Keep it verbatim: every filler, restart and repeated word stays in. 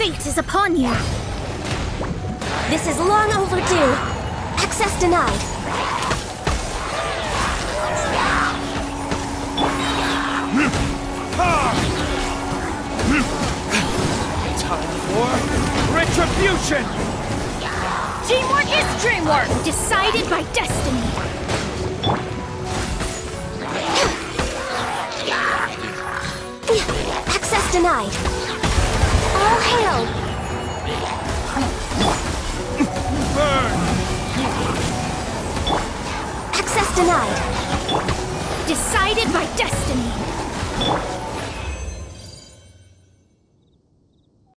fate is upon you. This is long overdue. Access denied. Time for retribution! Teamwork is dreamwork, decided by destiny. Access denied. All hail. Burn! Access denied. Decided by destiny.